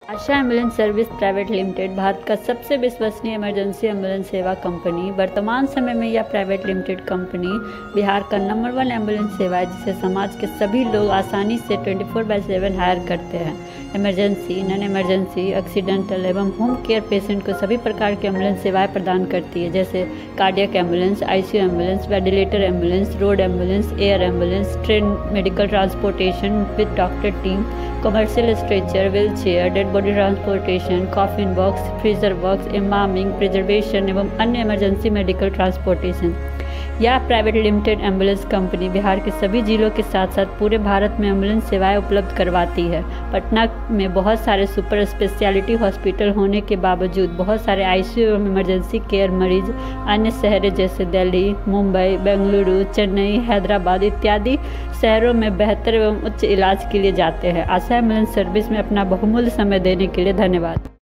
आशा ambulance service private limited Bharat का सबसे विश्वसनीय इमरजेंसी एम्बुलेंस सेवा कंपनी। वर्तमान समय में यह प्राइवेट लिमिटेड कंपनी बिहार का नंबर 1 एम्बुलेंस सेवा है, जिसे समाज के सभी लोग आसानी से 24/7 हायर करते हैं। इमरजेंसी, नॉन इमरजेंसी, एक्सीडेंटल एवं होम केयर पेशेंट को सभी प्रकार की एम्बुलेंस सेवाएं प्रदान करती है, जैसे cardiac ambulance, ICU ambulance, ventilator ambulance, road ambulance, air ambulance, train medical transportation with doctor team, commercial stretcher, wheel chair, dead body transportation, coffin box, freezer box, embalming, preservation एवं अन्य इमरजेंसी मेडिकल ट्रांसपोर्टेशन। यह private limited ambulance company Bihar के सभी जिलों के साथ साथ पूरे भारत में एम्बुलेंस सेवाएं उपलब्ध करवाती है। पटना में बहुत सारे सुपर स्पेशलिटी हॉस्पिटल होने के बावजूद बहुत सारे आईसीयू एवं इमरजेंसी केयर मरीज अन्य शहरों जैसे दिल्ली, मुंबई, बेंगलुरु, चेन्नई, हैदराबाद इत्यादि शहरों में बेहतर एवं उच्च इलाज के लिए जाते हैं। आशा एम्बुलेंस सर्विस में अपना बहुमूल्य समय देने के लिए धन्यवाद।